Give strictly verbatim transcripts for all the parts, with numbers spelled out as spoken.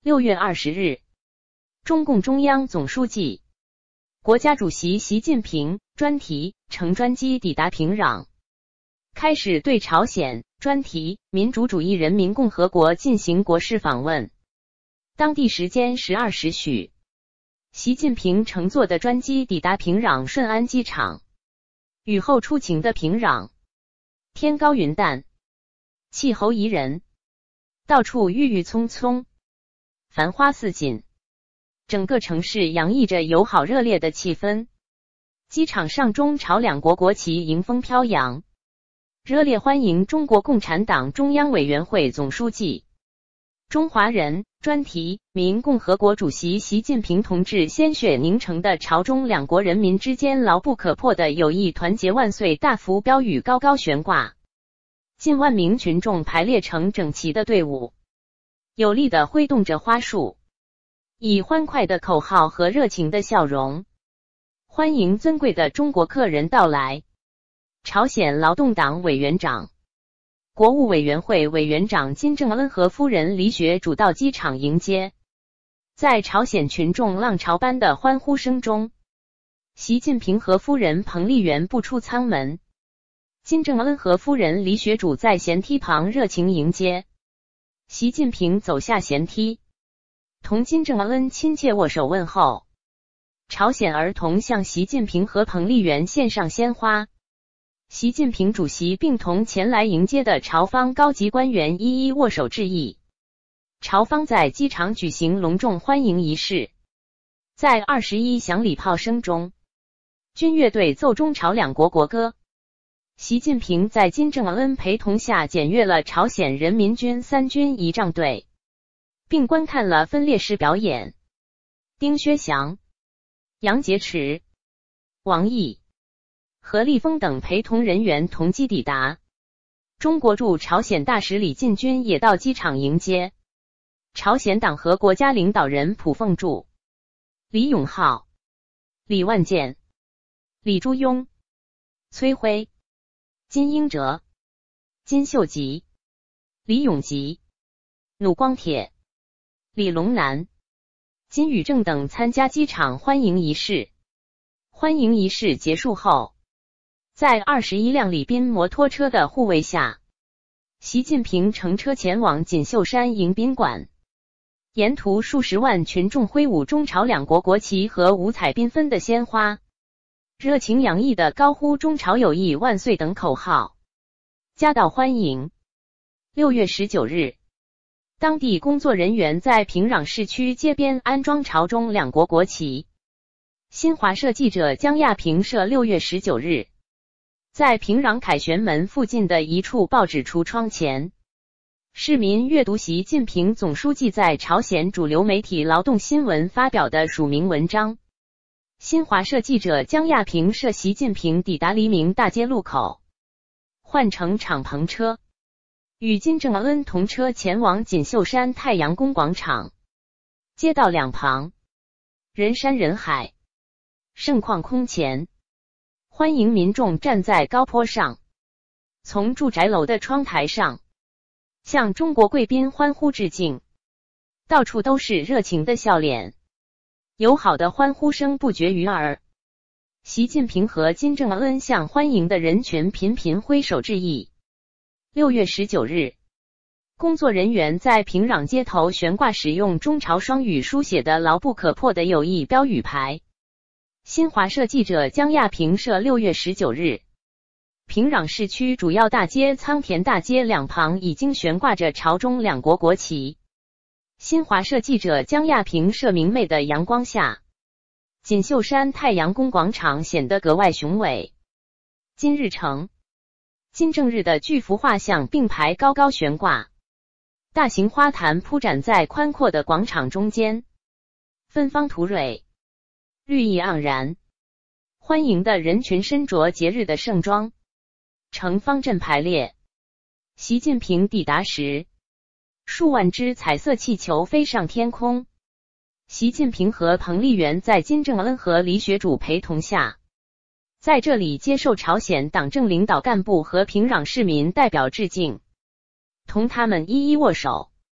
六月二十日，中共中央总书记、国家主席习近平专题乘专机抵达平壤，开始对朝鲜专题民主主义人民共和国进行国事访问。当地时间十二时许，习近平乘坐的专机抵达平壤顺安机场。雨后初晴的平壤，天高云淡，气候宜人，到处郁郁葱葱，繁花似锦，整个城市洋溢着友好热烈的气氛。机场上中朝两国国旗迎风飘扬，热烈欢迎中国共产党中央委员会总书记、中华人专题民共和国主席习近平同志鲜血凝成的朝中两国人民之间牢不可破的友谊团结万岁大幅标语高高悬挂，近万名群众排列成整齐的队伍，有力地挥动着花束，以欢快的口号和热情的笑容，欢迎尊贵的中国客人到来。朝鲜劳动党委员长、国务委员会委员长金正恩和夫人李雪主到机场迎接。在朝鲜群众浪潮般的欢呼声中，习近平和夫人彭丽媛步出舱门，金正恩和夫人李雪主在舷梯旁热情迎接。习近平走下舷梯，同金正恩亲切握手问候。朝鲜儿童向习近平和彭丽媛献上鲜花。习近平主席并同前来迎接的朝方高级官员一一握手致意。朝方在机场举行隆重欢迎仪式，在二十一响礼炮声中，军乐队奏中朝两国国歌。习近平在金正恩陪同下检阅了朝鲜人民军三军仪仗队，并观看了分列式表演。丁薛祥、杨洁篪、王毅、何立峰等陪同人员同机抵达。中国驻朝鲜大使李进军也到机场迎接。朝鲜党和国家领导人朴凤柱、李永浩、李万健、李柱庸、崔辉、金英哲、金秀吉、李永吉、弩光铁、李龙南、金宇正等参加机场欢迎仪式。欢迎仪式结束后，在二十一辆礼宾摩托车的护卫下，习近平乘车前往锦绣山迎宾馆。沿途数十万群众挥舞中朝两国国旗和五彩缤纷的鲜花，热情洋溢地高呼中朝友谊万岁等口号，夹道欢迎。六月十九日，当地工作人员在平壤市区街边安装朝中两国国旗。新华社记者江亚平社六月十九日，在平壤凯旋门附近的一处报纸橱窗前，市民阅读习近平总书记在朝鲜主流媒体劳动新闻发表的署名文章。新华社记者江亚平社习近平抵达黎明大街路口，换乘敞篷车，与金正恩同车前往锦绣山太阳宫广场。街道两旁人山人海，盛况空前，欢迎民众站在高坡上，从住宅楼的窗台上向中国贵宾欢呼致敬，到处都是热情的笑脸，友好的欢呼声不绝于耳。习近平和金正恩向欢迎的人群频频挥手致意。六月十九日，工作人员在平壤街头悬挂使用中朝双语书写的牢不可破的友谊标语牌。新华社记者江亚平社六月十九日，平壤市区主要大街仓田大街两旁已经悬挂着朝中两国国旗。新华社记者江亚平社明媚的阳光下，锦绣山太阳宫广场显得格外雄伟。金日成、金正日的巨幅画像并排高高悬挂，大型花坛铺展在宽阔的广场中间，芬芳吐蕊，绿意盎然。欢迎的人群身着节日的盛装，呈方阵排列。习近平抵达时，数万只彩色气球飞上天空。习近平和彭丽媛在金正恩和李雪主陪同下，在这里接受朝鲜党政领导干部和平壤市民代表致敬，同他们一一握手。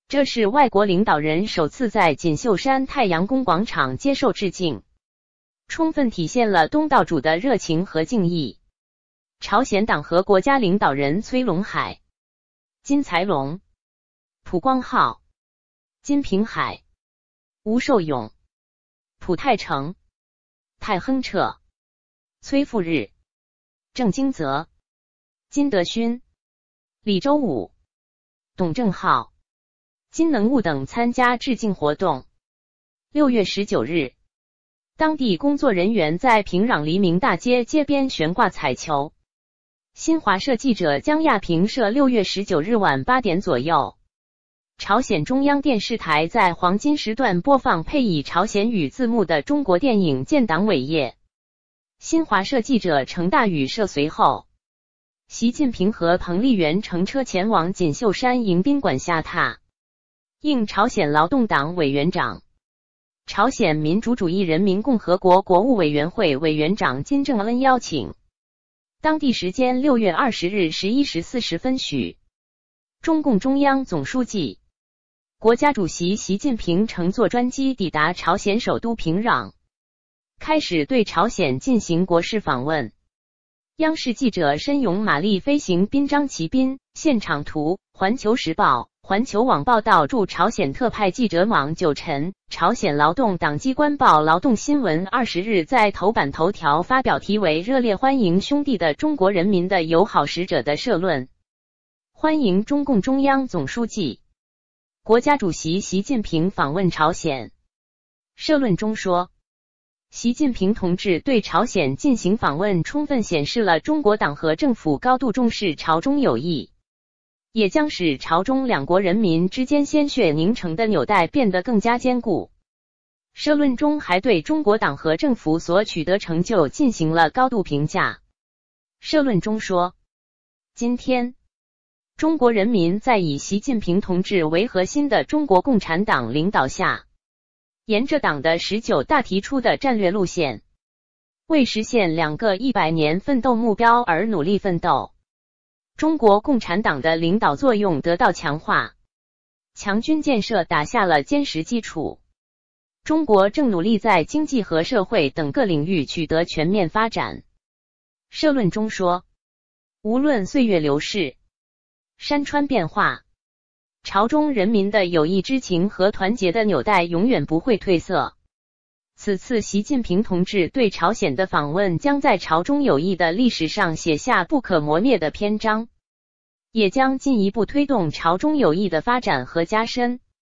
这是外国领导人首次在锦绣山太阳宫广场接受致敬，充分体现了东道主的热情和敬意。朝鲜党和国家领导人崔龙海、金才龙、朴光浩、金平海、吴寿永、朴泰成、泰亨彻、崔富日、郑京泽、金德勋、李周武、董正浩、金能悟等参加致敬活动。六月十九日，当地工作人员在平壤黎明大街街边悬挂彩球。新华社记者江亚平社六月十九日晚八点左右，朝鲜中央电视台在黄金时段播放配以朝鲜语字幕的中国电影《建党伟业》。新华社记者程大宇社随后，习近平和彭丽媛乘车前往锦绣山迎宾馆下榻，应朝鲜劳动党委员长、朝鲜民主主义人民共和国国务委员会委员长金正恩邀请。当地时间六月二十日十一时四十分许，中共中央总书记、国家主席习近平乘坐专机抵达朝鲜首都平壤，开始对朝鲜进行国事访问。央视记者申勇马力飞行滨章骑兵，现场图，环球时报、环球网报道。驻朝鲜特派记者网九晨，朝鲜劳动党机关报劳动新闻二十日在头版头条发表题为热烈欢迎兄弟的中国人民的友好使者的社论，欢迎中共中央总书记、国家主席习近平访问朝鲜。社论中说，习近平同志对朝鲜进行访问，充分显示了中国党和政府高度重视朝中友谊，也将使朝中两国人民之间鲜血凝成的纽带变得更加坚固。社论中还对中国党和政府所取得成就进行了高度评价。社论中说，今天，中国人民在以习近平同志为核心的中国共产党领导下，沿着党的十九大提出的战略路线，为实现两个一百年奋斗目标而努力奋斗。中国共产党的领导作用得到强化，强军建设打下了坚实基础。中国正努力在经济和社会等各领域取得全面发展。社论中说，无论岁月流逝，山川变化，朝中人民的友谊之情和团结的纽带永远不会褪色。此次习近平同志对朝鲜的访问将在朝中友谊的历史上写下不可磨灭的篇章，也将进一步推动朝中友谊的发展和加深。